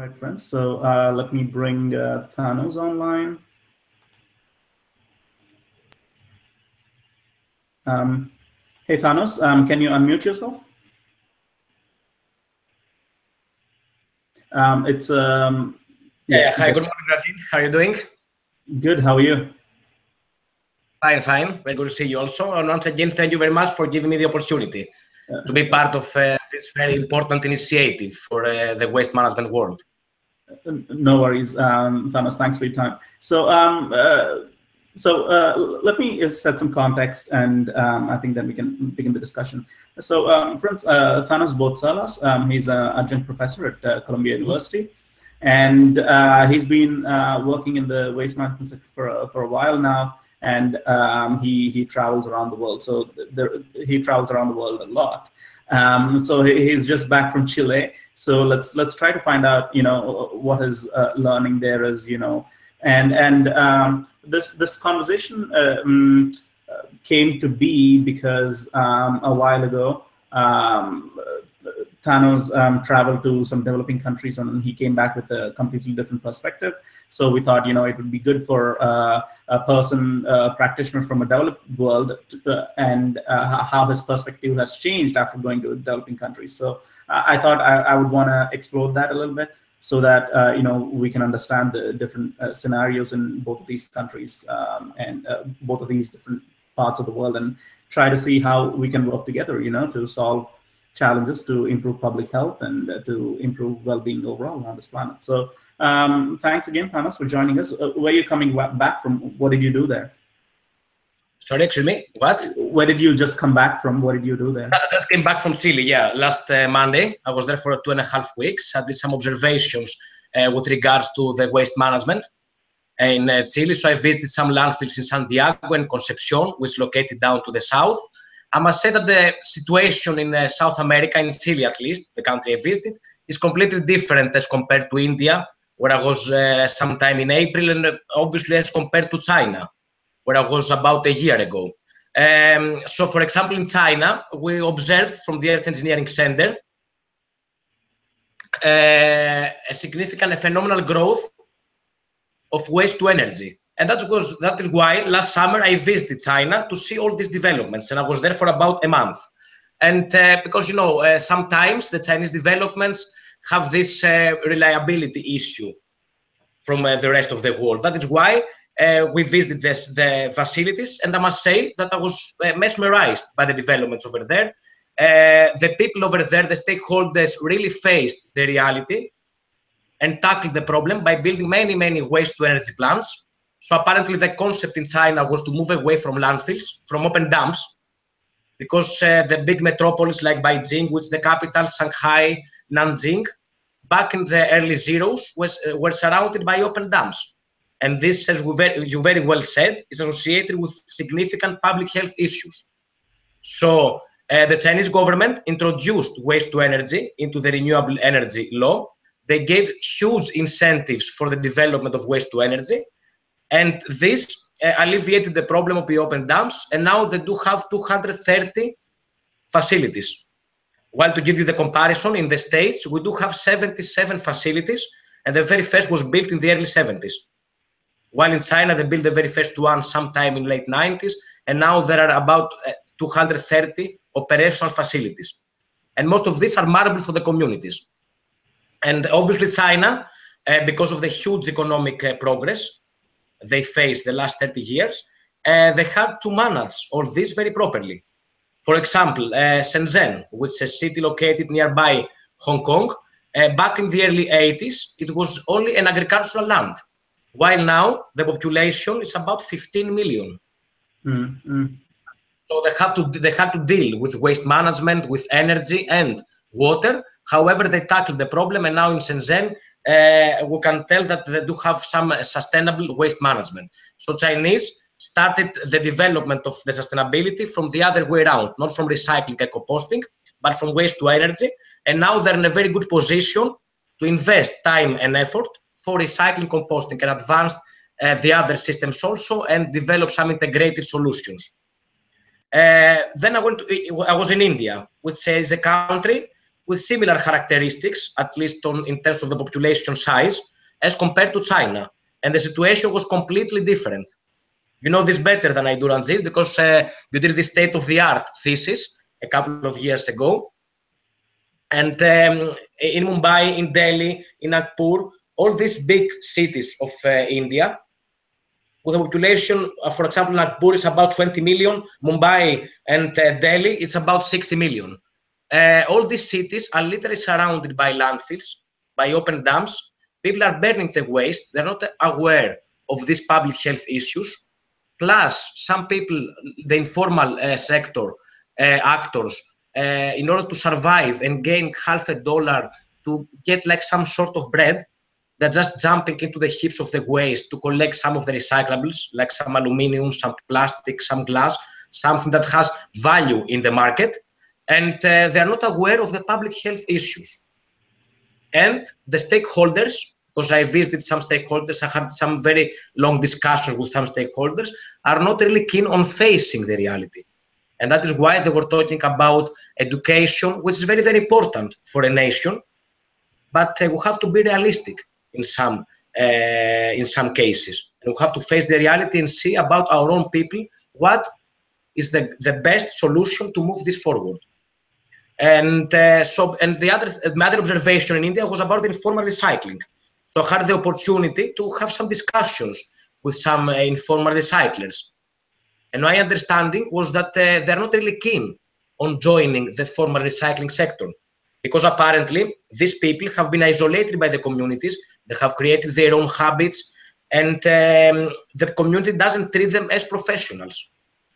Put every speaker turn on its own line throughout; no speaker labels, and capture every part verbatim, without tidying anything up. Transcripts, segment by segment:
right, friends. So uh, let me bring uh, Thanos online. Um, hey, Thanos, um, can you unmute yourself? Um, it's um,
Yeah,
yeah,
hi, good morning, Brazil. How are you doing?
good. How are you?
Fine, fine. Very good to see you also. And once again, thank you very much for giving me the opportunity to be
Uh,
part of uh, this very important initiative for uh, the waste management world.
no worries, um, Thanos. Thanks for your time. So, um, uh, so uh, let me set some context, and um, I think then we can begin the discussion. So, um, friends, uh, Thanos Bourtsalas, um, he's an adjunct professor at uh, Columbia University, and uh, he's been uh, working in the waste management sector for a, for a while now. And um, he he travels around the world. So there, he travels around the world a lot. Um, so he, he's just back from Chile. So let's let's try to find out, you know, what his uh, learning there is, you know, and and um, this this conversation uh, um, came to be because um, a while ago, um, Thanos um, traveled to some developing countries and he came back with a completely different perspective. So we thought, you know, it would be good for uh, a person, a practitioner from a developed world, to, uh, and uh, how his perspective has changed after going to developing countries. So uh, I thought I, I would want to explore that a little bit, so that uh, you know, we can understand the different uh, scenarios in both of these countries um, and uh, both of these different parts of the world, and try to see how we can work together, you know, to solve challenges, to improve public health, and uh, to improve well-being overall on this planet. So um, thanks again, Thanos, for joining us. Uh, where are you coming back from? What did you do there?
Sorry, excuse me, what?
Where did you just come back from? What did you do there?
I just came back from Chile, yeah, last uh, Monday. I was there for two and a half weeks. I did some observations uh, with regards to the waste management in uh, Chile. So I visited some landfills in Santiago and Concepcion, which is located down to the south. I must say that the situation in uh, South America, in Chile at least, the country I visited, is completely different as compared to India, where I was uh, sometime in April, and uh, obviously as compared to China, where I was about a year ago. Um, so, for example, in China, we observed from the Earth Engineering Center uh, a significant, a phenomenal growth of waste to energy. And that's because, that is why last summer I visited China to see all these developments, and I was there for about a month. And uh, because, you know, uh, sometimes the Chinese developments have this uh, reliability issue from uh, the rest of the world. That is why uh, we visited this, the facilities, and I must say that I was uh, mesmerized by the developments over there. Uh, the people over there, the stakeholders, really faced the reality and tackled the problem by building many, many waste-to-energy plants. So apparently the concept in China was to move away from landfills, from open dumps, because uh, the big metropolis like Beijing, which is the capital, Shanghai, Nanjing, back in the early zeros, was, uh, were surrounded by open dumps. And this, as we very, you very well said, is associated with significant public health issues. So uh, the Chinese government introduced waste to energy into the renewable energy law. They gave huge incentives for the development of waste to energy. And this uh, alleviated the problem of the open dumps. And now they do have two hundred thirty facilities. While to give you the comparison, in the States, we do have seventy-seven facilities, and the very first was built in the early seventies. While in China, they built the very first one sometime in late nineties, and now there are about uh, two hundred thirty operational facilities. And most of these are marble for the communities. And obviously China, uh, because of the huge economic uh, progress they faced the last thirty years, uh, they had to manage all this very properly. For example, uh, Shenzhen, which is a city located nearby Hong Kong, uh, back in the early eighties, it was only an agricultural land, while now the population is about fifteen million.
Mm-hmm.
So they have to they had to deal with waste management, with energy and water. However, they tackled the problem, and now in Shenzhen, uh, we can tell that they do have some sustainable waste management. So Chinese started the development of the sustainability from the other way around, not from recycling and composting, but from waste to energy. And now they're in a very good position to invest time and effort for recycling, composting, and advance uh, the other systems also, and develop some integrated solutions. Uh, then I went to, I was in India, which is a country with similar characteristics, at least on, in terms of the population size, as compared to China. And the situation was completely different. You know this better than I do, Ranjit, because uh, you did the state-of-the-art thesis a couple of years ago. And um, in Mumbai, in Delhi, in Nagpur, all these big cities of uh, India, with a population, uh, for example, Nagpur is about twenty million, Mumbai and uh, Delhi, it's about sixty million. Uh, all these cities are literally surrounded by landfills, by open dams. People are burning the waste. They're not aware of these public health issues. Plus, some people, the informal uh, sector uh, actors, uh, in order to survive and gain half a dollar to get like some sort of bread, they're just jumping into the heaps of the waste to collect some of the recyclables, like some aluminum, some plastic, some glass, something that has value in the market. And uh, they're not aware of the public health issues. And the stakeholders, because I visited some stakeholders, I had some very long discussions with some stakeholders, are not really keen on facing the reality. And that is why they were talking about education, which is very, very important for a nation. But uh, we have to be realistic in some, uh, in some cases. And we have to face the reality and see about our own people what is the, the best solution to move this forward. And uh, so, and the other, the other observation in India was about the informal recycling. So I had the opportunity to have some discussions with some uh, informal recyclers. And my understanding was that uh, they're not really keen on joining the formal recycling sector, because apparently these people have been isolated by the communities, they have created their own habits, and um, the community doesn't treat them as professionals.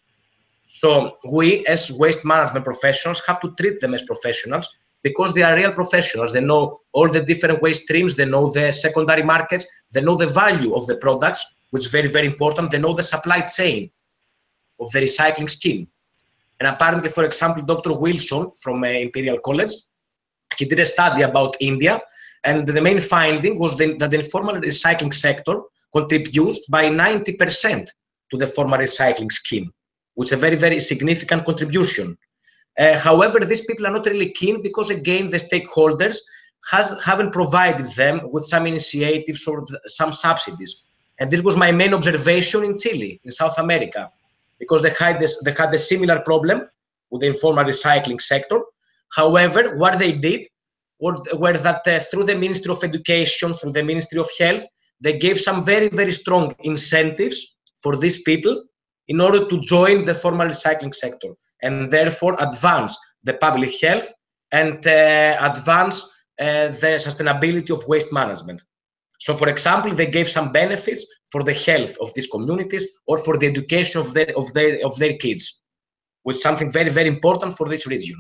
So we, as waste management professionals, have to treat them as professionals, because they are real professionals. They know all the different waste streams, they know the secondary markets, they know the value of the products, which is very, very important. They know the supply chain of the recycling scheme. And apparently, for example, Doctor Wilson from uh, Imperial College, he did a study about India, and the main finding was the, that the informal recycling sector contributes by ninety percent to the formal recycling scheme, which is a very, very significant contribution. Uh, however, these people are not really keen because, again, the stakeholders has, haven't provided them with some initiatives or some subsidies. And this was my main observation in Chile, in South America, because they had, this, they had a similar problem with the informal recycling sector. However, what they did were, were that uh, through the Ministry of Education, through the Ministry of Health, they gave some very, very strong incentives for these people in order to join the formal recycling sector, and therefore advance the public health and uh, advance uh, the sustainability of waste management. So, for example, they gave some benefits for the health of these communities or for the education of their, of their, of their kids, which is something very, very important for this region.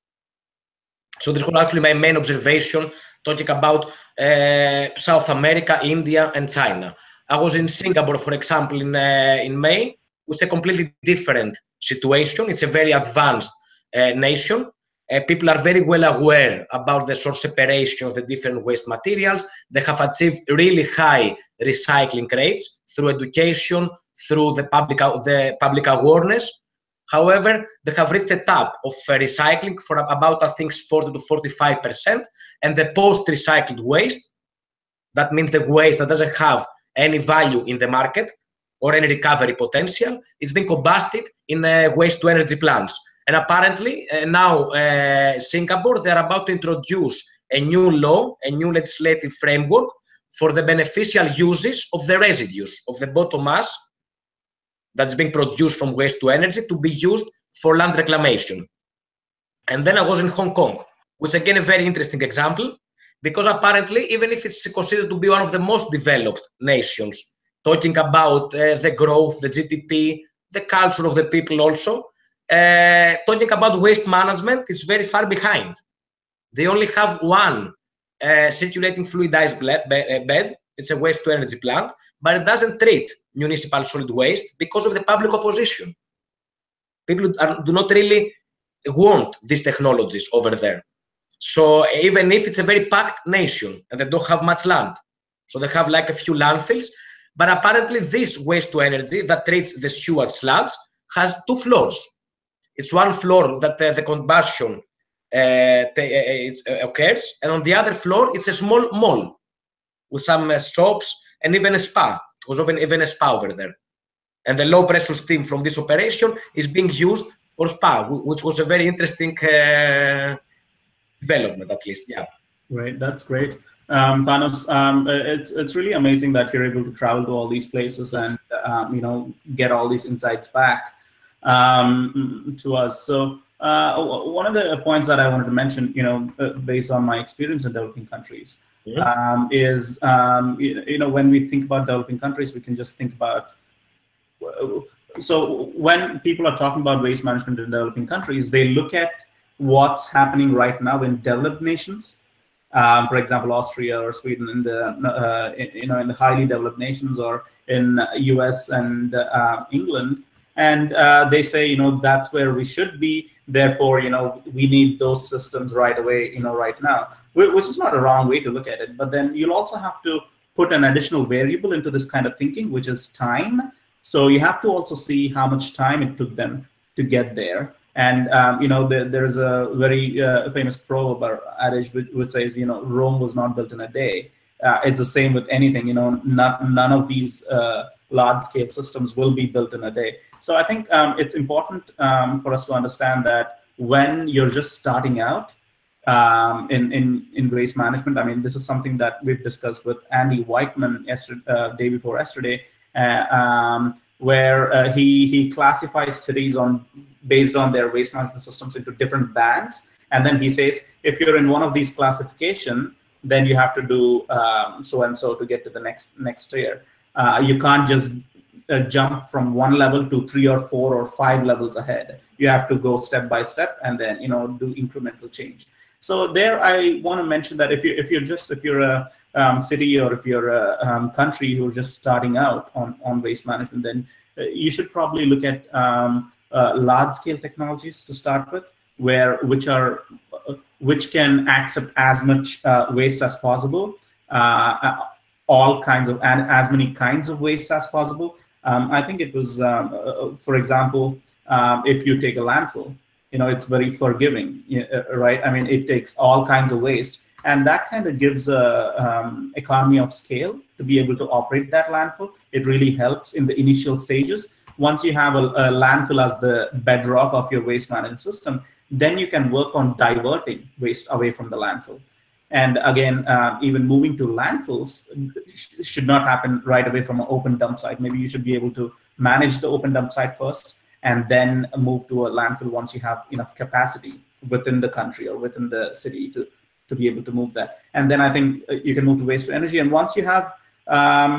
So this was actually my main observation, talking about uh, South America, India, and China. I was in Singapore, for example, in, uh, in May, which is a completely different situation. It's a very advanced uh, nation. Uh, people are very well aware about the source separation of the different waste materials. They have achieved really high recycling rates through education, through the public, the public awareness. However, they have reached the top of uh, recycling for about, I think, forty to forty-five percent. And the post-recycled waste, that means the waste that doesn't have any value in the market or any recovery potential, it's been combusted in uh, waste-to-energy plants. And apparently, uh, now uh, Singapore, they're about to introduce a new law, a new legislative framework for the beneficial uses of the residues of the bottom mass that's being produced from waste to energy to be used for land reclamation. And then I was in Hong Kong, which again a very interesting example, because apparently, even if it's considered to be one of the most developed nations, talking about uh, the growth, the G D P, the culture of the people also, uh, talking about waste management is very far behind. They only have one uh, circulating fluidized bed. It's a waste to energy plant, but it doesn't treat municipal solid waste because of the public opposition. People are, do not really want these technologies over there. So even if it's a very packed nation and they don't have much land, so they have like a few landfills, but apparently this waste to energy that treats the sewage sludge has two floors. It's one floor that uh, the combustion uh, it uh, occurs, and on the other floor it's a small mall with some uh, shops and even a spa. It was even, even a spa over there. And the low pressure steam from this operation is being used for spa, which was a very interesting uh, development, at least. Yeah.
Right, that's great. Um, Thanos, um, it's it's really amazing that you're able to travel to all these places and um, you know, get all these insights back um, to us. So uh, one of the points that I wanted to mention, you know, uh, based on my experience in developing countries, mm-hmm. um, is um, you, you know, when we think about developing countries, we can just think about. So when people are talking about waste management in developing countries, they look at what's happening right now in developed nations. Um, for example, Austria or Sweden, in the uh, in, you know, in the highly developed nations, or in U S and uh, England, and uh, they say, you know, that's where we should be. Therefore, you know, we need those systems right away, you know, right now, which is not a wrong way to look at it. But then you'll also have to put an additional variable into this kind of thinking, which is time. So you have to also see how much time it took them to get there. And, um, you know, there, there's a very uh, famous proverb or adage which, which says, you know, Rome was not built in a day. Uh, it's the same with anything, you know, not, none of these uh, large scale systems will be built in a day. So I think um, it's important um, for us to understand that when you're just starting out um, in, in, in waste management, I mean, this is something that we've discussed with Andy Whiteman yesterday, uh, day before yesterday, uh, um, where uh, he, he classifies cities on based on their waste management systems into different bands. And then he says, if you're in one of these classification, then you have to do um, so and so to get to the next next tier. Uh, you can't just uh, jump from one level to three or four or five levels ahead. You have to go step by step and then, you know, do incremental change. So there, I want to mention that if you if you're just if you're a um, city or if you're a um, country who's just starting out on on waste management, then uh, you should probably look at um, Uh, large-scale technologies to start with, where which are uh, which can accept as much uh, waste as possible, uh, all kinds of and as many kinds of waste as possible. Um, I think it was, um, uh, for example, um, if you take a landfill, you know, it's very forgiving, right? I mean, it takes all kinds of waste, and that kind of gives a um, economy of scale to be able to operate that landfill. It really helps in the initial stages. Once you have a, a landfill as the bedrock of your waste management system, then you can work on diverting waste away from the landfill. And again, uh, even moving to landfills sh should not happen right away from an open dump site. Maybe you should be able to manage the open dump site first, and then move to a landfill once you have enough capacity within the country or within the city to, to be able to move that. And then I think you can move to waste to energy. And once you have, um,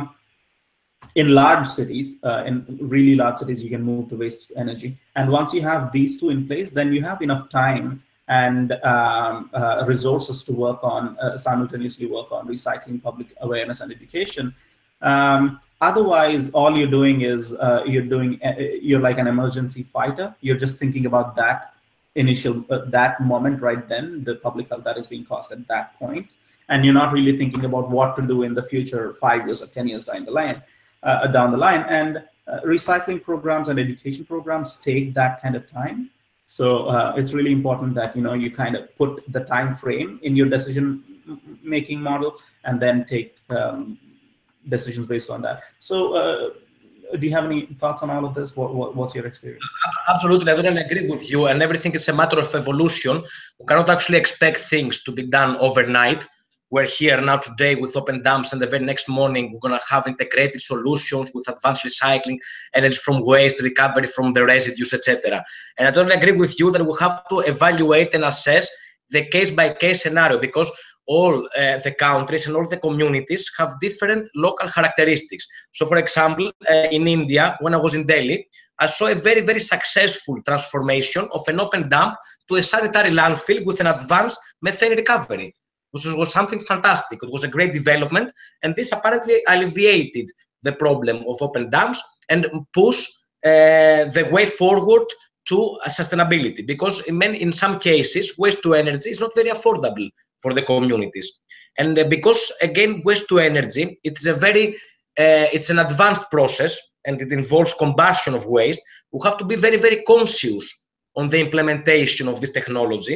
in large cities, uh, in really large cities, you can move to waste to energy. And once you have these two in place, then you have enough time and um, uh, resources to work on, uh, simultaneously work on recycling, public awareness, and education. Um, otherwise, all you're doing is uh, you're doing uh, you're like an emergency fighter. You're just thinking about that initial uh, that moment right then, the public health that is being caused at that point, and you're not really thinking about what to do in the future, five years or ten years down the line. Uh, down the line, and uh, recycling programs and education programs take that kind of time. So uh, it's really important that, you know, you kind of put the time frame in your decision making model, and then take um, decisions based on that. So uh, do you have any thoughts on all of this? What, what, what's your experience?
Absolutely, I totally agree with you. And everything is a matter of evolution. We cannot actually expect things to be done overnight. We're here now today with open dumps, and the very next morning we're going to have integrated solutions with advanced recycling, energy from waste, recovery from the residues, et cetera. And I totally agree with you that we have to evaluate and assess the case-by-case scenario, because all uh, the countries and all the communities have different local characteristics. So, for example, uh, in India, when I was in Delhi, I saw a very, very successful transformation of an open dump to a sanitary landfill with an advanced methane recovery, which was something fantastic. It was a great development, and this apparently alleviated the problem of open dumps and pushed uh, the way forward to uh, sustainability, because in, many, in some cases, waste to energy is not very affordable for the communities. And uh, because, again, waste to energy, it's a very, uh, it's an advanced process, and it involves combustion of waste. We have to be very, very conscious on the implementation of this technology,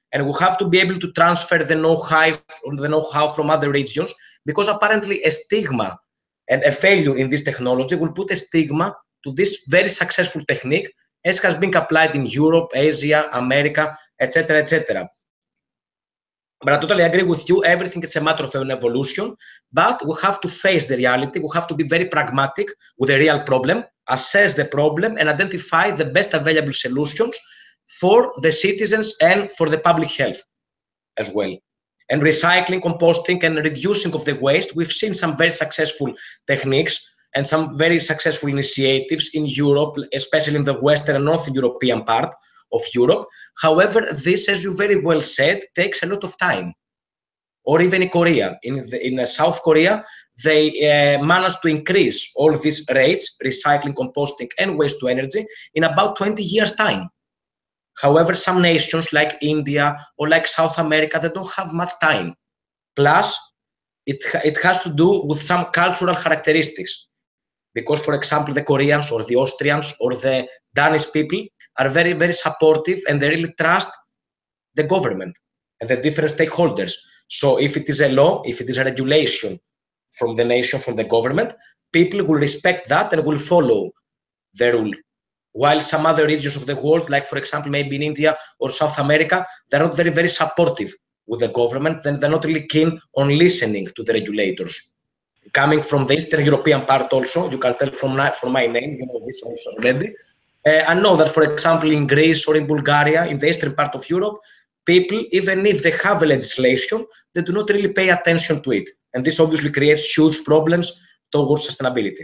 And we have to be able to transfer the know-how the know-how from other regions, because apparently a stigma and a failure in this technology will put a stigma to this very successful technique, as has been applied in Europe, Asia, America, et cetera, et cetera. But I totally agree with you. Everything is a matter of an evolution, but we have to face the reality. We have to be very pragmatic with a real problem, assess the problem, and identify the best available solutions for the citizens and for the public health as well. And recycling, composting, and reducing of the waste, we've seen some very successful techniques and some very successful initiatives in Europe, especially in the Western and Northern European part of Europe. However, this, as you very well said, takes a lot of time. Or even in Korea, in, the, in South Korea, they uh, managed to increase all these rates, recycling, composting, and waste to energy, in about twenty years' time. However, some nations like India or like South America, they don't have much time. Plus, it, it has to do with some cultural characteristics. Because, for example, the Koreans or the Austrians or the Danish people are very, very supportive, and they really trust the government and the different stakeholders. So if it is a law, if it is a regulation from the nation, from the government, people will respect that and will follow the rule. While some other regions of the world, like, for example, maybe in India or South America, they're not very, very supportive with the government, then they're not really keen on listening to the regulators. Coming from the Eastern European part also, you can tell from, from my name, you know this also already. Uh, I know that, for example, in Greece or in Bulgaria, in the eastern part of Europe, people, even if they have a legislation, they do not really pay attention to it. And this obviously creates huge problems towards sustainability.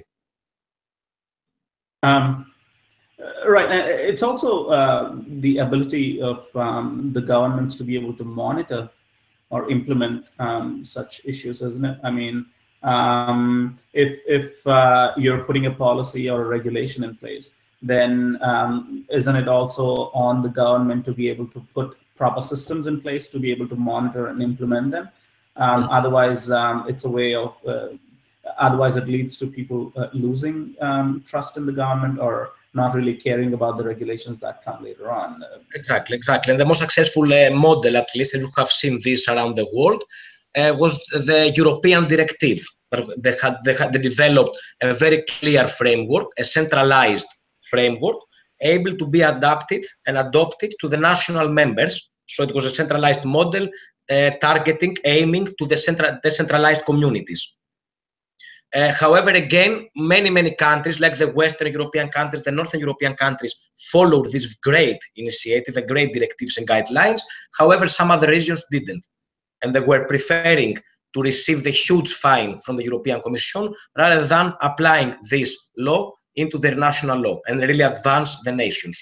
Um, right. It's also uh, the ability of um, the governments to be able to monitor or implement um, such issues, isn't it? I mean, um, if, if uh, you're putting a policy or a regulation in place, then um, isn't it also on the government to be able to put proper systems in place to be able to monitor and implement them? Um, mm-hmm. Otherwise, um, it's a way of, uh, otherwise it leads to people uh, losing um, trust in the government, or not really caring about the regulations that come later on.
Exactly, exactly. And the most successful uh, model, at least, and you have seen this around the world, uh, was the European directive. They had, they had they developed a very clear framework, a centralized framework, able to be adapted and adopted to the national members. So it was a centralized model, uh, targeting, aiming to the central, decentralized communities. Uh, however, again, many, many countries, like the Western European countries, the Northern European countries, followed this great initiative and great directives and guidelines. However, some other regions didn't. And they were preferring to receive the huge fine from the European Commission rather than applying this law into their national law and really advance the nations.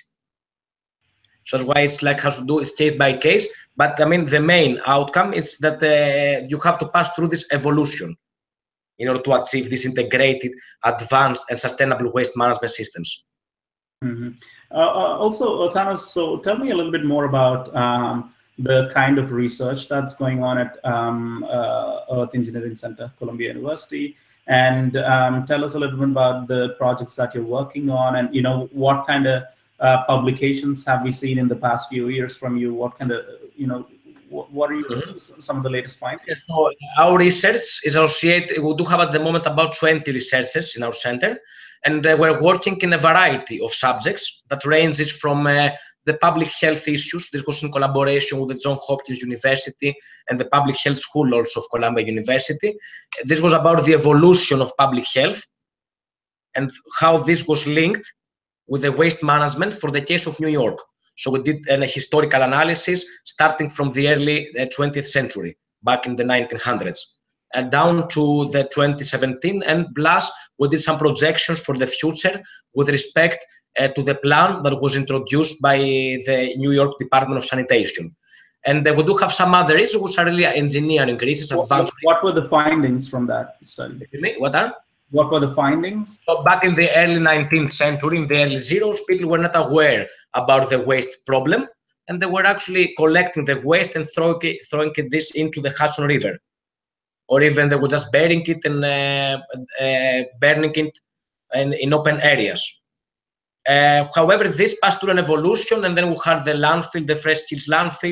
So that's why it's like has to do it's case by case. But I mean, the main outcome is that uh, you have to pass through this evolution in order to achieve these integrated, advanced, and sustainable waste management systems.
Mm-hmm. uh, uh, also, uh, Thanos, so tell me a little bit more about um, the kind of research that's going on at um, uh, Earth Engineering Center, Columbia University, and um, tell us a little bit about the projects that you're working on, and you know what kind of uh, publications have we seen in the past few years from you? What kind of you know what, what are you, mm-hmm. some of the latest findings?
Yes, so our research is associated. We do have at the moment about twenty researchers in our center, and uh, we're working in a variety of subjects that ranges from uh, the public health issues. This was in collaboration with the Johns Hopkins University and the Public Health School also of Columbia University. This was about the evolution of public health and how this was linked with the waste management for the case of New York. So we did a historical analysis starting from the early uh, twentieth century, back in the nineteen hundreds. And down to the twenty seventeen, and plus we did some projections for the future with respect uh, to the plan that was introduced by the New York Department of Sanitation. And uh, we do have some other issues which are really engineering research.
What,
advanced.
What were the findings from that study?
What are?
What were the findings?
So back in the early nineteenth century, in the early zeros, people were not aware about the waste problem, and they were actually collecting the waste and throwing it, throwing it this into the Hudson River. Or even they were just burying it and uh, uh, burning it in, in open areas. Uh, however, this passed through an evolution, and then we had the landfill, the fresh kills landfills,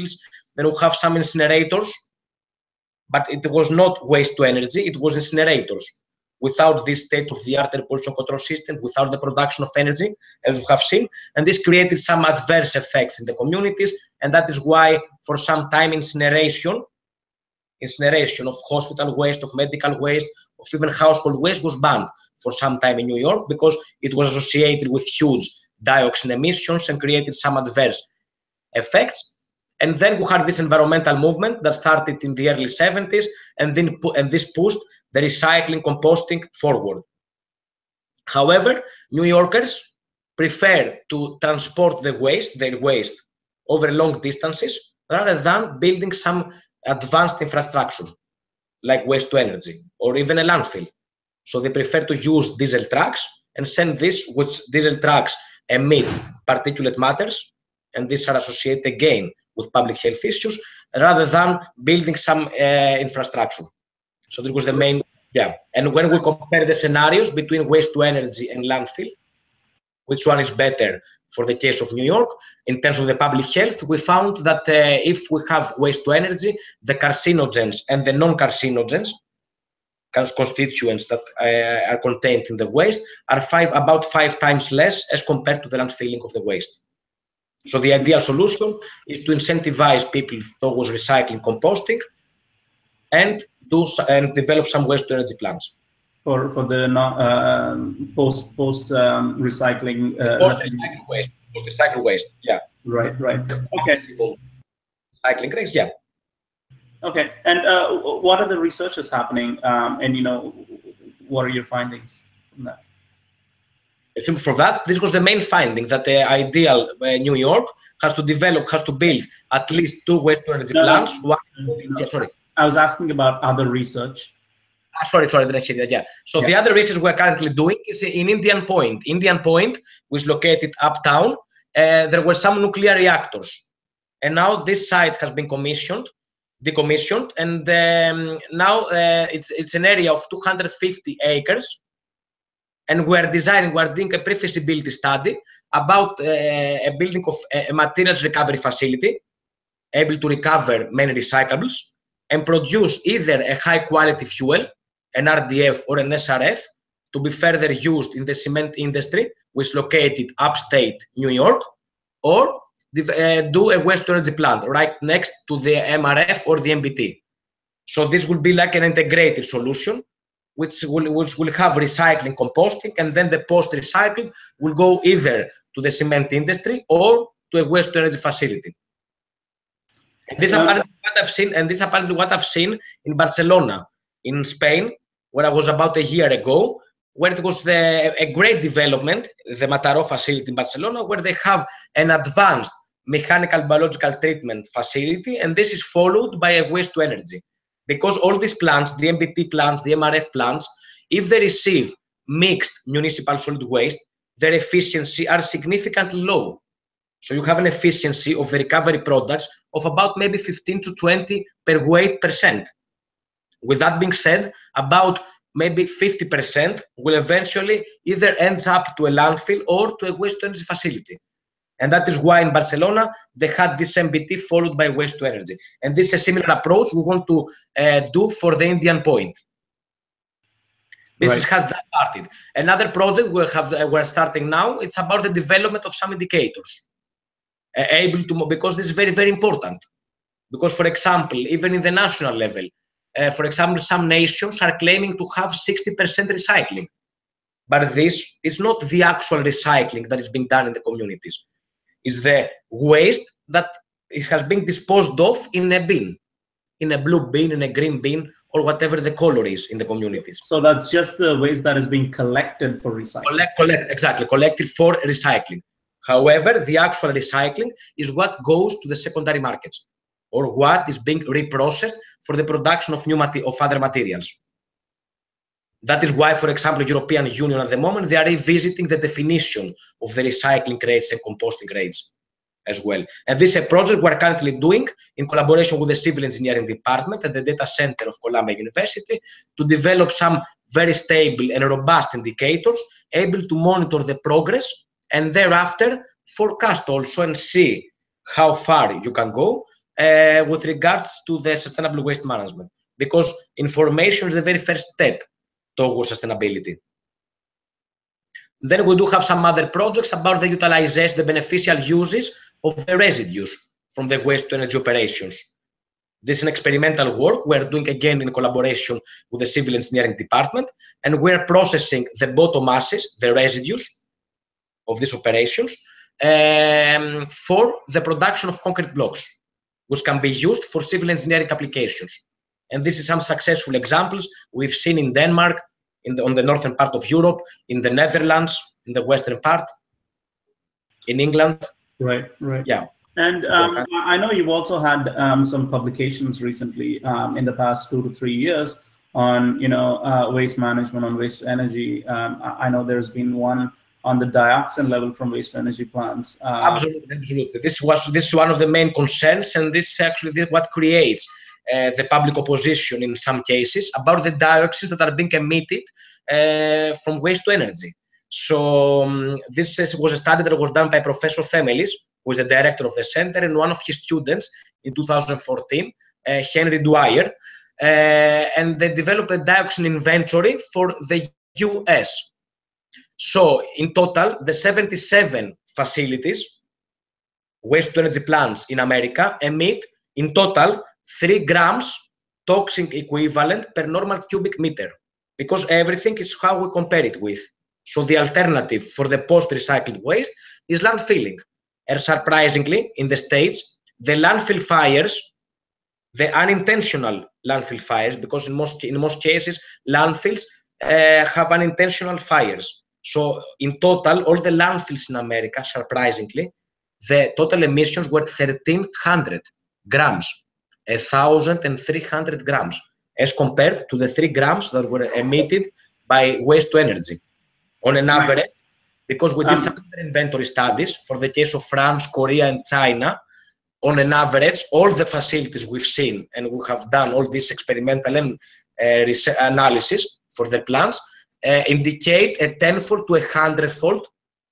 then we have some incinerators, but it was not waste to energy, it was incinerators. Without this state-of-the-art air pollution control system, without the production of energy, as we have seen, and this created some adverse effects in the communities, and that is why for some time incineration, incineration of hospital waste, of medical waste, of even household waste was banned for some time in New York because it was associated with huge dioxin emissions and created some adverse effects. And then we had this environmental movement that started in the early seventies, and then and this pushed the recycling, composting forward. However, New Yorkers prefer to transport the waste, their waste, over long distances rather than building some advanced infrastructure like waste to energy or even a landfill. So they prefer to use diesel trucks and send this, which diesel trucks emit particulate matters, and these are associated again with public health issues, rather than building some uh, infrastructure. So this was the main, yeah. And when we compare the scenarios between waste to energy and landfill, which one is better for the case of New York, in terms of the public health, we found that uh, if we have waste to energy, the carcinogens and the non-carcinogens, constituents that uh, are contained in the waste, are five, about five times less as compared to the landfilling of the waste. So the ideal solution is to incentivize people towards recycling, composting, and do and develop some waste to energy plants
for for the uh, post post um, recycling. Uh,
post recycling waste, post recycling waste. Yeah.
Right. Right. Okay.
Recycling rates. Yeah.
Okay. And uh, what are the researches happening? Um, and you know, what are your findings from that?
So for that, this was the main finding, that the ideal uh, New York has to develop, has to build at least two waste to energy no, plants. No, one,
no.
Yeah, sorry.
I was asking about other research.
Ah, sorry, sorry, didn't hear that. Yeah. So yeah. The other research we're currently doing is in Indian Point. Indian Point, which is located uptown. Uh, there were some nuclear reactors, and now this site has been commissioned, decommissioned, and um, now uh, it's it's an area of two hundred fifty acres. And we're designing, we're doing a pre-feasibility study about uh, a building of a materials recovery facility able to recover many recyclables and produce either a high quality fuel, an R D F or an S R F, to be further used in the cement industry, which is located upstate New York, or uh, do a waste to energy plant right next to the M R F or the M B T. So this will be like an integrated solution, which will, which will have recycling, composting, and then the post-recycling will go either to the cement industry or to a waste-to-energy facility. And this um, apparently what I've seen, and this apparently what I've seen in Barcelona, in Spain, where I was about a year ago, where it was the, a great development, the Mataró facility in Barcelona, where they have an advanced mechanical biological treatment facility, and this is followed by a waste-to-energy. Because all these plants, the M B T plants, the M R F plants, if they receive mixed municipal solid waste, their efficiency are significantly low. So you have an efficiency of the recovery products of about maybe fifteen to twenty per weight percent. With that being said, about maybe fifty percent will eventually either end up to a landfill or to a waste-to-energy facility. And that is why in Barcelona, they had this M B T followed by waste to energy. And this is a similar approach we want to uh, do for the Indian Point. This right. has just started. Another project we have, uh, we're starting now, it's about the development of some indicators. Uh, able to, because this is very, very important. Because, for example, even in the national level, uh, for example, some nations are claiming to have sixty percent recycling. But this is not the actual recycling that is being done in the communities. Is the waste that is, has been disposed of in a bin, in a blue bin, in a green bin, or whatever the color is in the communities.
So that's just the waste that is being collected for recycling.
Collect, collect, exactly, collected for recycling. However, the actual recycling is what goes to the secondary markets, or what is being reprocessed for the production of new mate of other materials. That is why, for example, the European Union at the moment, they are revisiting the definition of the recycling rates and composting rates as well. And this is a project we're currently doing in collaboration with the Civil Engineering Department and the Data Center of Columbia University to develop some very stable and robust indicators able to monitor the progress and thereafter forecast also and see how far you can go uh, with regards to the sustainable waste management, because information is the very first step towards sustainability. Then we do have some other projects about the utilization, the beneficial uses of the residues from the waste to energy operations. This is an experimental work we're doing again in collaboration with the civil engineering department, and we're processing the bottom masses, the residues of these operations, um, for the production of concrete blocks, which can be used for civil engineering applications. And this is some successful examples we've seen in Denmark, in the, on the northern part of Europe, in the Netherlands, in the western part, in England.
Right, right.
Yeah.
And um, I know you've also had um, some publications recently um, in the past two to three years on, you know, uh, waste management, on waste to energy. Um, I know there's been one on the dioxin level from waste to energy plants. Uh,
absolutely, absolutely. This was this is one of the main concerns, and this is actually what creates uh, the public opposition in some cases about the dioxins that are being emitted uh, from waste to energy. So um, this is, was a study that was done by Professor Themelis, who is the director of the center, and one of his students in two thousand fourteen, uh, Henry Dwyer, uh, and they developed a dioxin inventory for the U S. So in total, the seventy-seven facilities, waste to energy plants in America, emit in total three grams toxic equivalent per normal cubic meter, because everything is how we compare it with. So the alternative for the post-recycled waste is landfilling. And surprisingly, in the States, the landfill fires, the unintentional landfill fires, because in most, in most cases, landfills uh, have unintentional fires. So in total, all the landfills in America, surprisingly, the total emissions were thirteen hundred grams, one thousand three hundred grams, as compared to the three grams that were emitted by waste to energy. On an average, because we did some inventory studies for the case of France, Korea, and China, on an average, all the facilities we've seen, and we have done all this experimental and uh, analysis for the plants, uh, indicate a tenfold to a hundredfold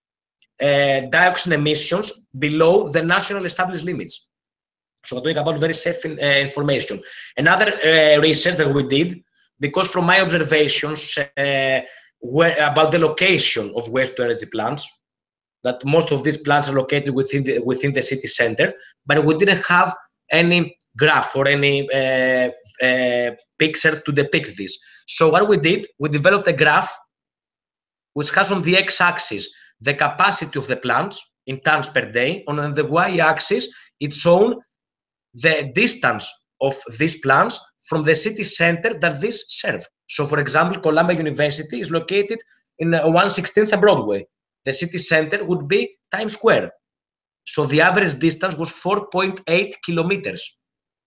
uh, dioxin emissions below the national established limits. So we're talking about very safe in, uh, information. Another uh, research that we did, because from my observations uh, were about the location of waste to energy plants, that most of these plants are located within the, within the city center, but we didn't have any graph or any uh, uh, picture to depict this. So what we did, we developed a graph which has on the x-axis the capacity of the plants in tons per day, and on the y-axis it's shown the distance of these plants from the city center that these serve. So for example, Columbia University is located in one sixteenth Broadway. The city center would be Times Square. So the average distance was four point eight kilometers.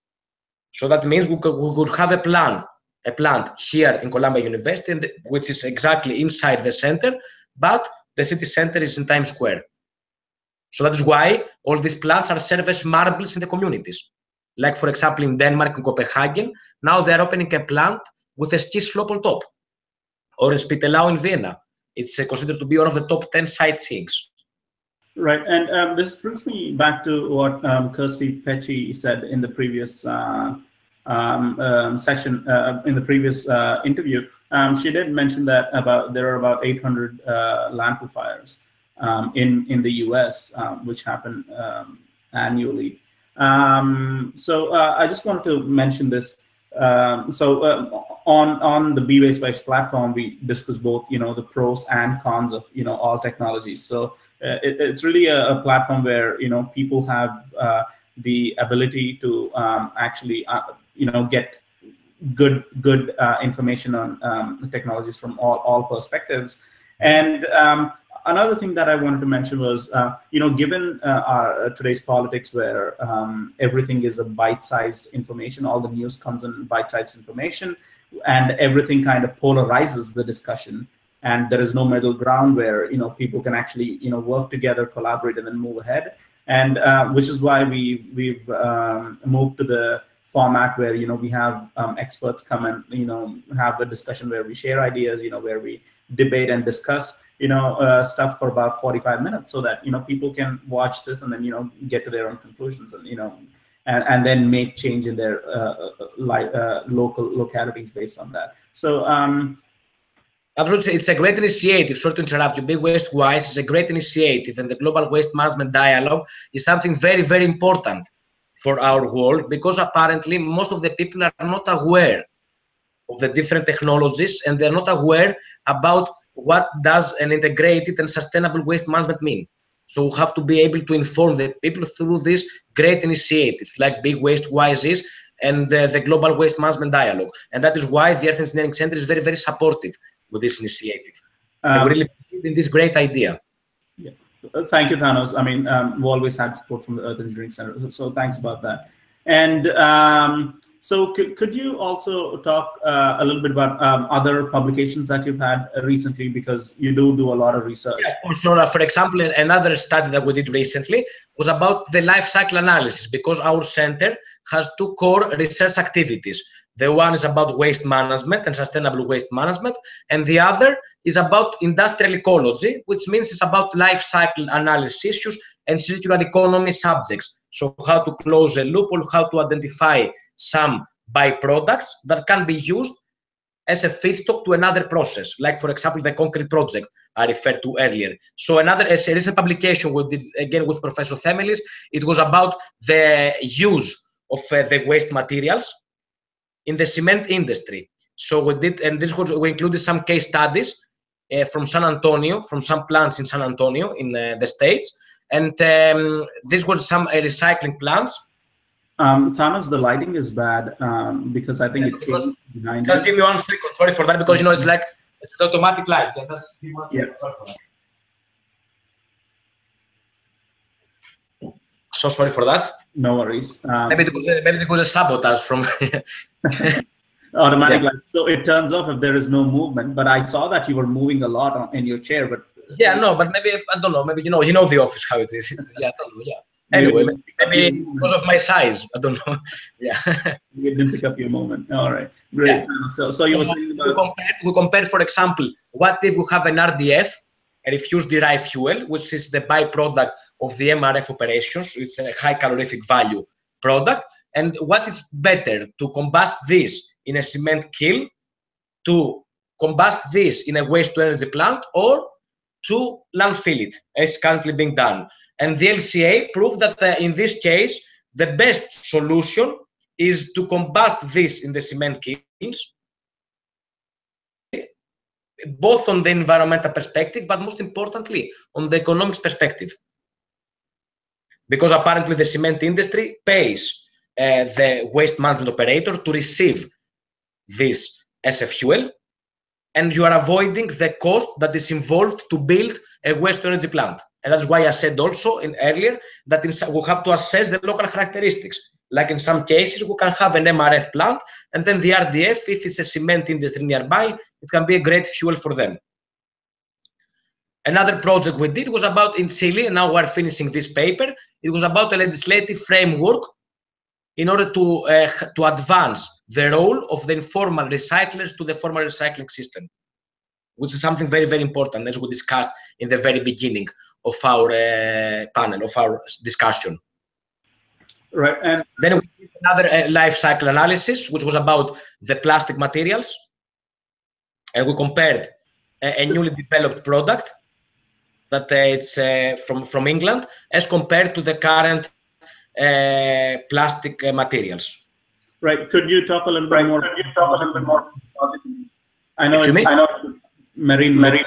So that means we could, we could have a plant, a plant here in Columbia University, and, which is exactly inside the center, but the city center is in Times Square. So that is why all these plants are served as marbles in the communities. Like, for example, in Denmark, in Copenhagen, now they are opening a plant with a ski slope on top. Or in Spittelau in Vienna. It's uh, considered to be one of the top ten sightseeings.
Right, and um, this brings me back to what um, Kirsty Pecci said in the previous uh, um, um, session, uh, in the previous uh, interview. Um, she did mention that about there are about eight hundred uh, landfill fires um, in in the U S, um, which happen um, annually. Um, so uh, I just wanted to mention this. Um, so uh, on on the Be Waste Vibes platform, we discuss both, you know, the pros and cons of, you know, all technologies. So uh, it, it's really a, a platform where, you know, people have uh, the ability to um, actually, uh, you know, get good good uh, information on um, the technologies from all all perspectives. And um, another thing that I wanted to mention was, uh, you know, given uh, our, uh, today's politics where um, everything is a bite-sized information, all the news comes in bite-sized information, and everything kind of polarizes the discussion, and there is no middle ground where, you know, people can actually, you know, work together, collaborate, and then move ahead. And uh, which is why we, we've um, moved to the format where, you know, we have um, experts come and, you know, have a discussion where we share ideas, you know, where we debate and discuss, you know, uh, stuff for about forty-five minutes, so that, you know, people can watch this and then, you know, get to their own conclusions. And, you know, and, and then make change in their uh, li uh, local localities based on that. So. Um,
Absolutely, it's a great initiative. Sorry to interrupt you. Big Waste Wise is a great initiative, and the Global Waste Management Dialogue is something very, very important for our world, because apparently most of the people are not aware of the different technologies, and they're not aware about what does an integrated and sustainable waste management mean. So we have to be able to inform the people through these great initiatives like Big Waste Wise is, and uh, the Global Waste Management Dialogue. And that is why the Earth Engineering Center is very, very supportive with this initiative. Um, and we really believe in this great idea.
Yeah. Thank you, Thanos. I mean, um, we always had support from the Earth Engineering Center, so thanks about that. And um, so could, could you also talk uh, a little bit about um, other publications that you've had recently, because you do do a lot of research?
Yeah, for sure. For example, another study that we did recently was about the life cycle analysis, because our center has two core research activities. The one is about waste management and sustainable waste management, and the other is about industrial ecology, which means it's about life cycle analysis issues and circular economy subjects. So how to close a loop, or how to identify some byproducts that can be used as a feedstock to another process, like, for example, the concrete project I referred to earlier. So another a recent publication we did again with Professor Themelis, it was about the use of uh, the waste materials in the cement industry. So we did, and this was, we included some case studies uh, from San Antonio, from some plants in San Antonio in uh, the States, and um, this was some uh, recycling plants.
Um, Thanos, the lighting is bad um, because I think yeah, it came behind
Just
you.
give me one second. Sorry for that, because you know it's like it's the automatic light. Yeah, just give me one
yeah.
second. Sorry for that. So sorry for that.
No worries. Um,
maybe, it was a, maybe it was a sabotage from
automatic
yeah.
light. So it turns off if there is no movement. But I saw that you were moving a lot on, in your chair. But
yeah, no, but maybe I don't know. Maybe you know, you know the office how it is. It's, yeah, I don't know. Yeah. Anyway, maybe because of my size, I don't know. Yeah.
You didn't pick up your moment. All right, great. Yeah. So, so you were saying about...
we compared, we compared, for example, what if we have an R D F, a refuse-derived fuel, which is the byproduct of the M R F operations. It's a high calorific value product. And what is better, to combust this in a cement kiln, to combust this in a waste-to-energy plant, or to landfill it, as currently being done? And the L C A proved that uh, in this case, the best solution is to combust this in the cement kilns, both on the environmental perspective, but most importantly, on the economics perspective. Because apparently the cement industry pays uh, the waste management operator to receive this as a fuel, and you are avoiding the cost that is involved to build a waste-to-energy plant. And that's why I said also in earlier that in some, we have to assess the local characteristics. Like in some cases, we can have an M R F plant, and then the R D F, if it's a cement industry nearby, it can be a great fuel for them. Another project we did was about in Chile, and now we're finishing this paper. It was about a legislative framework in order to, uh, to advance the role of the informal recyclers to the formal recycling system, which is something very, very important, as we discussed in the very beginning of our uh, panel, of our discussion.
Right. And
then we did another uh, life cycle analysis, which was about the plastic materials. And we compared a, a newly developed product that uh, it's uh, from, from England as compared to the current uh, plastic uh, materials.
Right. Could you talk a little bit right. more?
Could you talk a little bit more?
I know.
It,
I know. Marine, marine,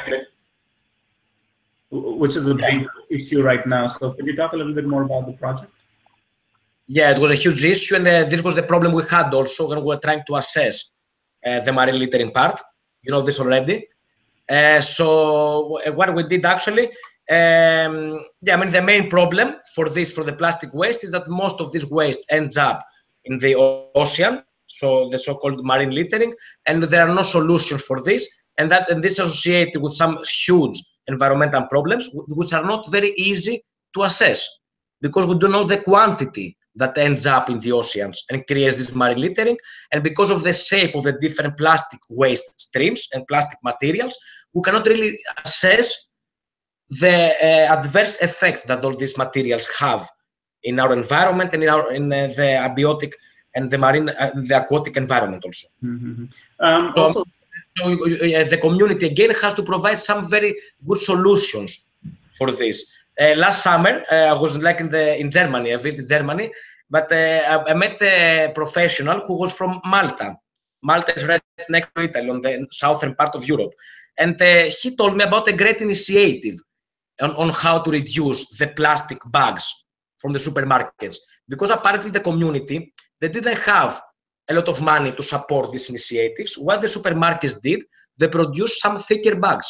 which is a big yeah. issue right now. So, could you talk a little bit more about the project?
Yeah, it was a huge issue, and uh, this was the problem we had also when we were trying to assess uh, the marine littering part. You know this already. Uh, so, what we did actually, um, yeah, I mean, the main problem for this, for the plastic waste, is that most of this waste ends up in the ocean, so the so-called marine littering, and there are no solutions for this. And that and this is associated with some huge environmental problems, which are not very easy to assess, because we don't know the quantity that ends up in the oceans and creates this marine littering. And because of the shape of the different plastic waste streams and plastic materials, we cannot really assess the uh, adverse effect that all these materials have in our environment and in, our, in uh, the abiotic and the marine, uh, the aquatic environment also.
Mm-hmm. um,
so,
also,
so uh, the community again has to provide some very good solutions for this. Uh, last summer, uh, I was like in the in Germany. I visited Germany, but uh, I, I met a professional who was from Malta. Malta is right next to Italy, on the southern part of Europe, and uh, he told me about a great initiative on, on how to reduce the plastic bags from the supermarkets, because apparently the community, they didn't have a lot of money to support these initiatives. What the supermarkets did, they produced some thicker bags.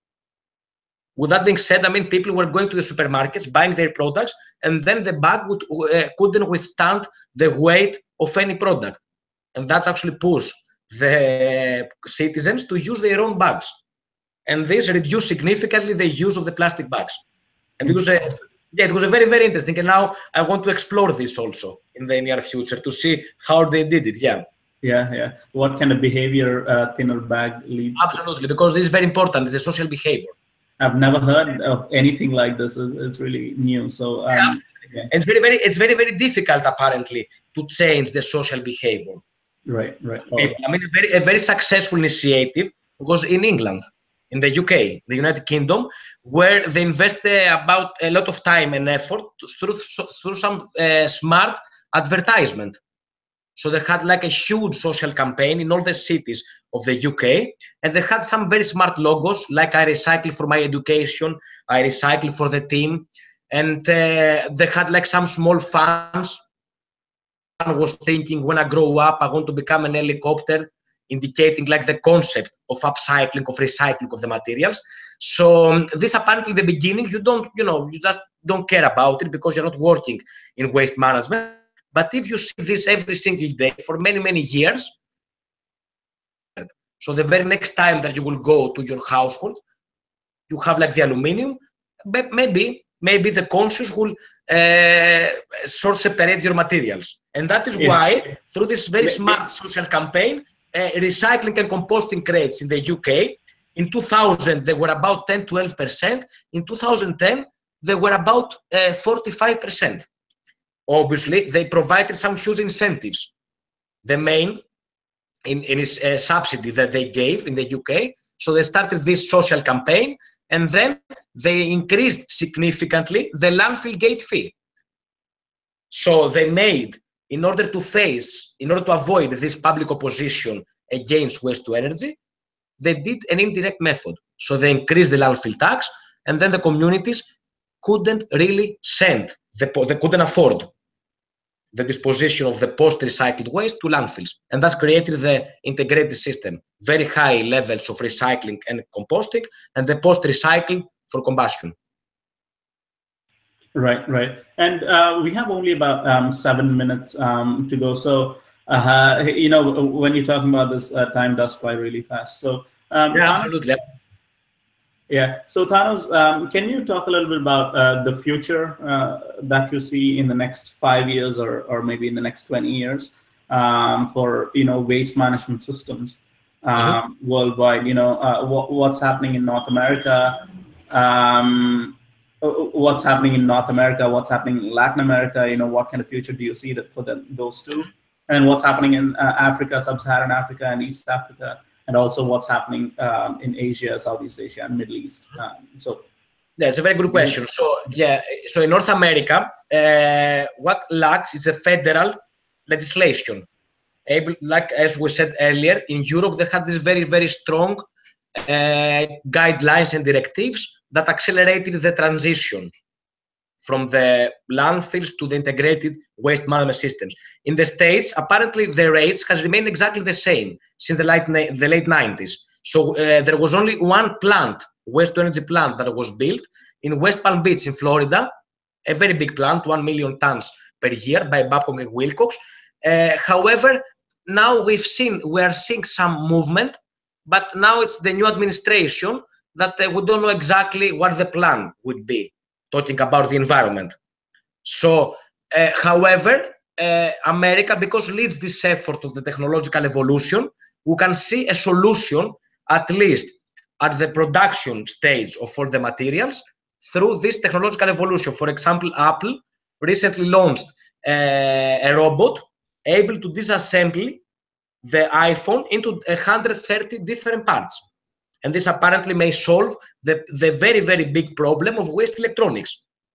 With that being said, I mean, people were going to the supermarkets, buying their products, and then the bag would, uh, couldn't withstand the weight of any product. And that's actually pushed the citizens to use their own bags. And this reduced significantly the use of the plastic bags. And it was a, yeah, it was a very, very interesting. And now I want to explore this also in the near future to see how they did it. Yeah.
Yeah, yeah. What kind of behavior uh, thinner bag leads
Absolutely, to? Because this is very important. It's a social behavior.
I've never heard of anything like this. It's really new. So um,
yeah.
Yeah.
It's very, very, it's very, very difficult apparently to change the social behavior.
Right, right. Oh.
I mean, a very, a very successful initiative was in England, in the U K, the United Kingdom, where they invested about a lot of time and effort through through some uh, smart advertisement. So they had like a huge social campaign in all the cities of the U K, and they had some very smart logos like "I recycle for my education," "I recycle for the team," and uh, they had like some small funds. One was thinking, when I grow up, I want to become an helicopter, indicating like the concept of upcycling, of recycling of the materials. So um, this apparently, in the beginning, you don't, you know, you just don't care about it because you're not working in waste management. But if you see this every single day for many, many years, so the very next time that you will go to your household, you have like the aluminium, but maybe, maybe the conscious will uh, sort separate your materials. And that is yeah. why, through this very smart social campaign, uh, recycling and composting rates in the U K, in two thousand, they were about ten, twelve percent. In two thousand ten, they were about uh, forty-five percent. Obviously, they provided some huge incentives. The main in, in is a subsidy that they gave in the U K. So they started this social campaign, and then they increased significantly the landfill gate fee. So they made, in order to face, in order to avoid this public opposition against waste to energy, they did an indirect method. So they increased the landfill tax, and then the communities couldn't really send, the, they couldn't afford the disposition of the post-recycled waste to landfills. And that's created the integrated system, very high levels of recycling and composting, and the post-recycling for combustion.
Right, right. And uh, we have only about um, seven minutes um, to go. So, uh, you know, when you're talking about this, uh, time does fly really fast. So, um,
yeah, absolutely.
Yeah. So Thanos, um, can you talk a little bit about uh, the future uh, that you see in the next five years, or or maybe in the next twenty years, um, for you know waste management systems um, mm-hmm. worldwide? You know, uh, what, what's happening in North America? Um, what's happening in North America? What's happening in Latin America? You know, what kind of future do you see that for them, those two? And what's happening in uh, Africa, Sub-Saharan Africa, and East Africa? And also what's happening um, in Asia, Southeast Asia, and Middle East. Um, so,
yeah, it's a very good question. So, yeah, so in North America, uh, what lacks is a federal legislation. Able, like as we said earlier, in Europe they had this very, very strong uh, guidelines and directives that accelerated the transition from the landfills to the integrated waste management systems. In the States, apparently the rates has remained exactly the same since the late, the late nineties. So uh, there was only one plant, waste to energy plant, that was built in West Palm Beach in Florida, a very big plant, one million tons per year by Babcock and Wilcox. Uh, however, now we've seen, we are seeing some movement, but now it's the new administration that uh, we don't know exactly what the plan would be, talking about the environment. So, uh, however, uh, America, because leads this effort of the technological evolution, we can see a solution, at least at the production stage of all the materials, through this technological evolution. For example, Apple recently launched uh, a robot able to disassemble the iPhone into one hundred thirty different parts. And this apparently may solve the, the very, very big problem of waste electronics.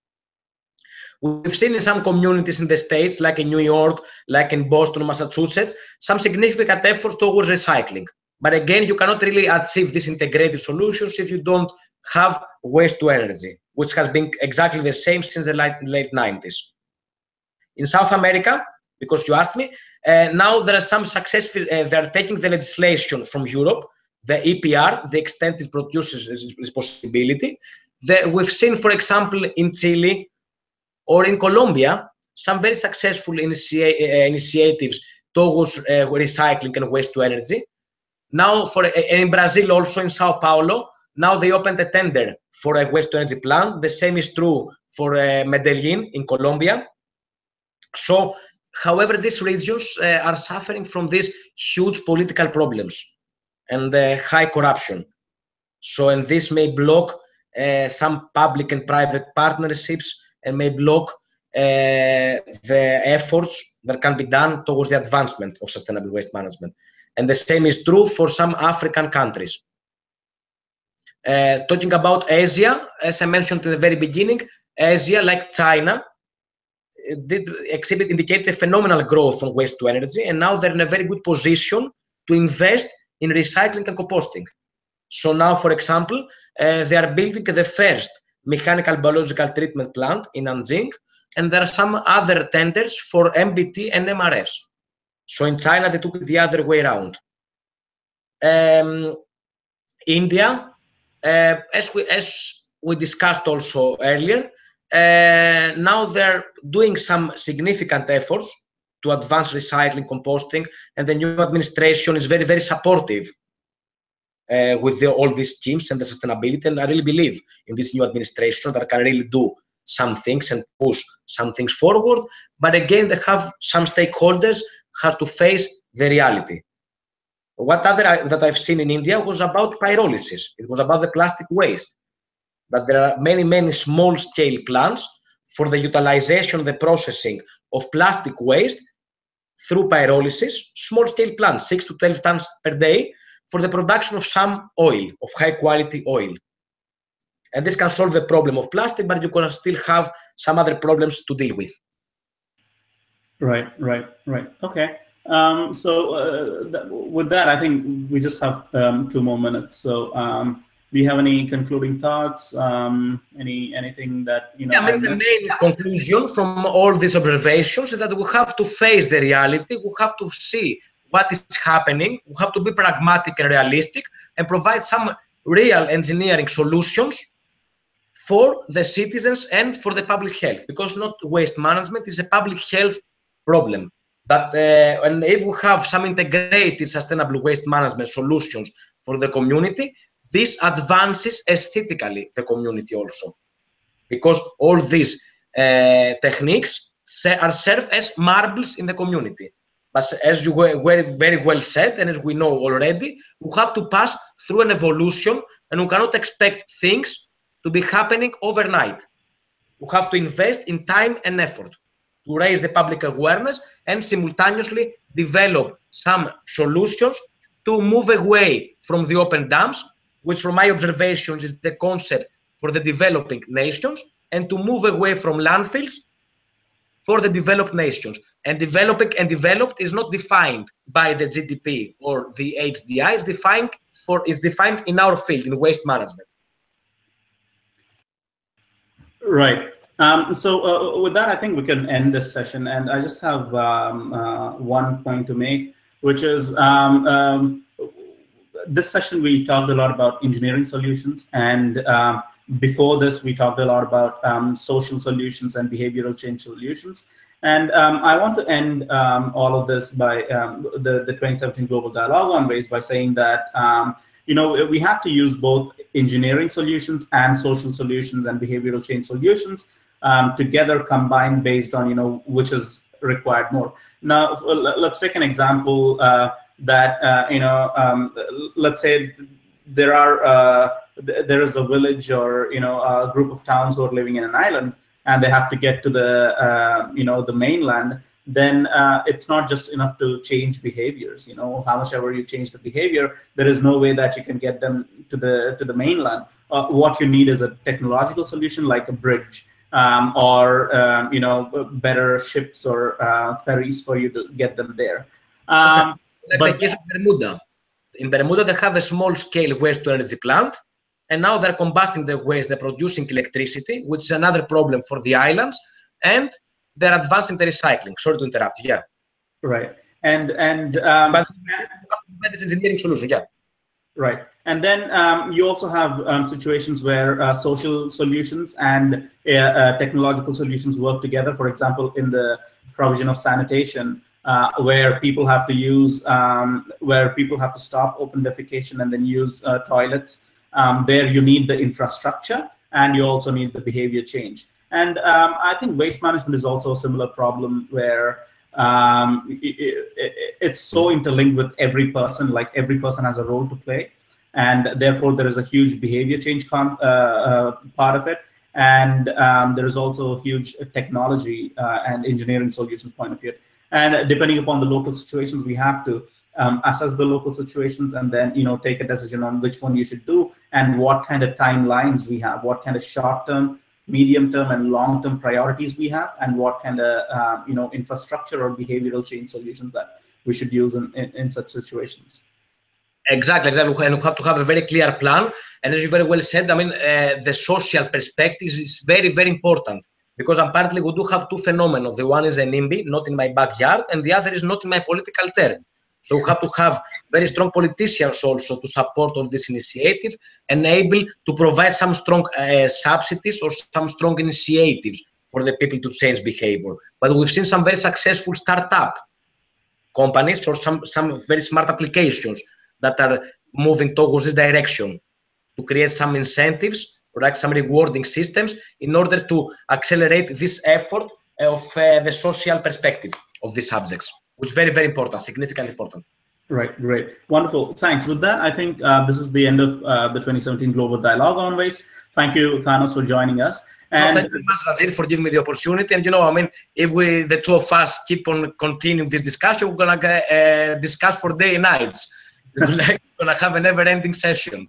We've seen in some communities in the States, like in New York, like in Boston, Massachusetts, some significant efforts towards recycling. But again, you cannot really achieve these integrated solutions if you don't have waste to energy, which has been exactly the same since the late, late nineties. In South America, because you asked me, uh, now there are some successful, uh, they're taking the legislation from Europe, the E P R, the extent it produces responsibility. The, we've seen, for example, in Chile or in Colombia, some very successful initia uh, initiatives towards uh, recycling and waste to energy. Now, for uh, in Brazil, also in Sao Paulo, now they opened a tender for a waste to energy plant. The same is true for uh, Medellin in Colombia. So, however, these regions uh, are suffering from these huge political problems and uh, high corruption. So, and this may block uh, some public and private partnerships and may block uh, the efforts that can be done towards the advancement of sustainable waste management. And the same is true for some African countries. Uh, talking about Asia, as I mentioned in the very beginning, Asia, like China, did exhibit indicate a phenomenal growth on waste to energy, and now they're in a very good position to invest in recycling and composting. So now, for example, uh, they are building the first mechanical biological treatment plant in Nanjing, and there are some other tenders for M B T and M R Fs. So in China, they took it the other way around. Um, India, uh, as we as we discussed also earlier, uh, now they're doing some significant efforts to advance recycling, composting, and the new administration is very, very supportive uh, with the, all these schemes and the sustainability. And I really believe in this new administration that can really do some things and push some things forward. But again, they have some stakeholders have to face the reality. What other I, that I've seen in India was about pyrolysis. It was about the plastic waste. But there are many, many small-scale plants for the utilization, the processing of plastic waste through pyrolysis, small-scale plants, six to twelve tons per day, for the production of some oil, of high-quality oil. And this can solve the problem of plastic, but you can still have some other problems to deal with.
Right, right, right. Okay. Um, so uh, th with that, I think we just have um, two more minutes. So um, do you have any concluding thoughts? Um, any anything that you know?
Yeah, I mean,
I
the main conclusion from all these observations is that we have to face the reality. We have to see what is happening. We have to be pragmatic and realistic and provide some real engineering solutions for the citizens and for the public health, because not waste management is a public health problem. That uh, and if we have some integrated sustainable waste management solutions for the community, this advances aesthetically the community also, because all these uh, techniques are served as marbles in the community. But as you very, very well said, and as we know already, we have to pass through an evolution, and we cannot expect things to be happening overnight. We have to invest in time and effort to raise the public awareness and simultaneously develop some solutions to move away from the open dumps, which from my observations is the concept for the developing nations, and to move away from landfills for the developed nations. And developing and developed is not defined by the G D P or the H D I, it's defined, for, it's defined in our field, in waste management.
Right. Um, so uh, with that, I think we can end this session. And I just have um, uh, one point to make, which is um, um, this session, we talked a lot about engineering solutions. And um, before this, we talked a lot about um, social solutions and behavioral change solutions. And um, I want to end um, all of this by um, the, the twenty seventeen Global Dialogue on Waste by saying that um, you know, we have to use both engineering solutions and social solutions and behavioral change solutions um, together, combined based on, you know, which is required more. Now, let's take an example uh, that, uh, you know, um, let's say there are, uh, there is a village or, you know, a group of towns who are living in an island. and they have to get to the uh, you know the mainland, then uh, it's not just enough to change behaviors. You know, how much ever you change the behavior, there is no way that you can get them to the to the mainland. Uh, what you need is a technological solution like a bridge, um, or um, you know, better ships or uh, ferries for you to get them there. Um,
exactly. Like
but
the case of Bermuda. In Bermuda, they have a small-scale waste-to-energy plant, and now they're combusting the waste, they're producing electricity, which is another problem for the islands, and they're advancing the recycling. Sorry to interrupt you, yeah.
Right. And, and um,
but this engineering solution, yeah.
Right. And then um, you also have um, situations where uh, social solutions and uh, uh, technological solutions work together. For example, in the provision of sanitation, uh, where people have to use, um, where people have to stop open defecation and then use uh, toilets. Um, there you need the infrastructure, and you also need the behavior change. And um, I think waste management is also a similar problem where um, it, it, it's so interlinked with every person, like every person has a role to play. And therefore, there is a huge behavior change con uh, uh, part of it. And um, there is also a huge technology uh, and engineering solutions point of view. And depending upon the local situations, we have to um, assess the local situations and then, you know, take a decision on which one you should do and what kind of timelines we have, what kind of short-term, medium-term, and long-term priorities we have, and what kind of, uh, you know, infrastructure or behavioral change solutions that we should use in, in, in such situations.
Exactly, exactly. And we have to have a very clear plan. And as you very well said, I mean, uh, the social perspective is very, very important. Because apparently we do have two phenomena. The one is a NIMBY, not in my backyard, and the other is not in my political term. So we have to have very strong politicians also to support all this initiative and able to provide some strong uh, subsidies or some strong initiatives for the people to change behavior. But we've seen some very successful startup companies or some, some very smart applications that are moving towards this direction to create some incentives, like some rewarding systems in order to accelerate this effort of uh, the social perspective of these subjects, which is very, very important, significantly important.
Right, great, wonderful. Thanks. With that, I think uh, this is the end of uh, the twenty seventeen Global Dialogue on Waste. Thank you, Thanos, for joining us.
And no, thank you very much, Rajit, for giving me the opportunity. And you know, I mean, if we, the two of us, keep on continuing this discussion, we're gonna uh, discuss for day and nights. We're like, gonna have a never-ending session.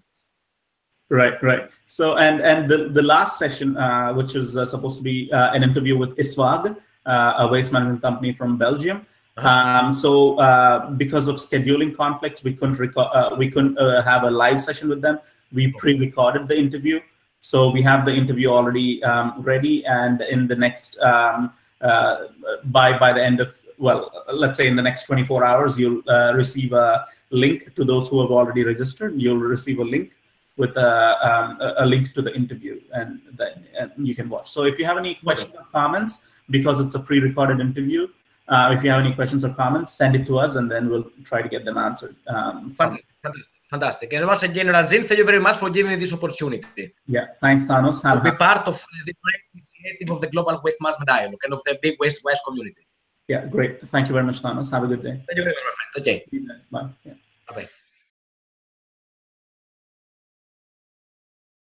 Right, right. So, and and the the last session, uh, which is uh, supposed to be uh, an interview with ISWAG, uh, a waste management company from Belgium. Uh-huh. Um, so, uh, because of scheduling conflicts, we couldn't record, uh, we couldn't uh, have a live session with them. We pre-recorded the interview, so we have the interview already um, ready. And in the next, um, uh, by by the end of, well, let's say in the next twenty-four hours, you'll uh, receive a link to those who have already registered. You'll receive a link with a, um, a link to the interview, and then and you can watch. So if you have any questions or comments, because it's a pre-recorded interview, uh, if you have any questions or comments, send it to us, and then we'll try to get them answered. Um,
fantastic, fantastic, fantastic. And once again, Rajin, thank you very much for giving me this opportunity.
Yeah, thanks, Thanos.
To be part of the initiative of the Global Waste Management Dialogue and of the big waste waste community.
Yeah, great. Thank you very much, Thanos. Have a good day.
Thank you very much, my friend. Okay.
Bye. Yeah.
Bye-bye.